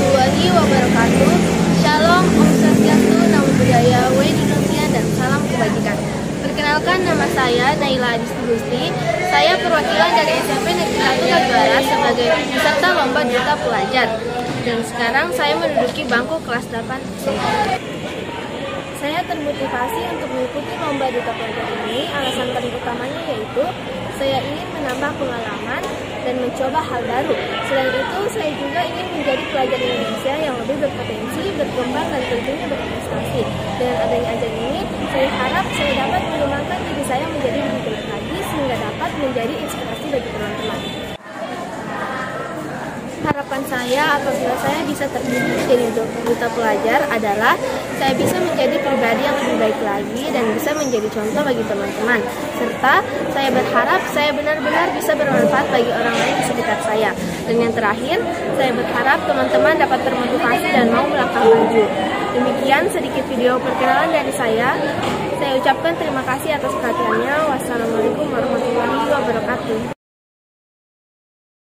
warahmatullahi wabarakatuh. Shalom, Om Swastiastu, Namo Buddhaya, Wedinuntian, dan salam kebajikan. Perkenalkan, nama saya Naila Adisti Gusti. Saya perwakilan dari SMP Negeri 1 Katuara sebagai peserta lomba duta pelajar. Dan sekarang saya menduduki bangku kelas 8. Saya termotivasi untuk mengikuti lomba duta pelajar ini. Alasan paling utamanya yaitu saya ingin menambah pengalaman dan mencoba hal baru. Selain itu, saya juga ingin menjadi pelajar Indonesia yang lebih berpotensi, berkembang, dan tentunya berprestasi. Dengan adanya ajang ini, saya harap saya dapat mengembangkan diri saya menjadi lebih baik lagi sehingga dapat menjadi inspirasi bagi teman-teman. Harapan saya apabila saya bisa terpilih menjadi duta pelajar adalah saya bisa menjadi pribadi yang lebih baik lagi dan bisa menjadi contoh bagi teman-teman. Serta saya berharap saya benar-benar bisa bermanfaat bagi orang lain di sekitar saya. Dan yang terakhir, saya berharap teman-teman dapat termotivasi dan mau melangkah maju. Demikian sedikit video perkenalan dari saya. Saya ucapkan terima kasih atas perhatiannya. Wassalamualaikum warahmatullahi wabarakatuh.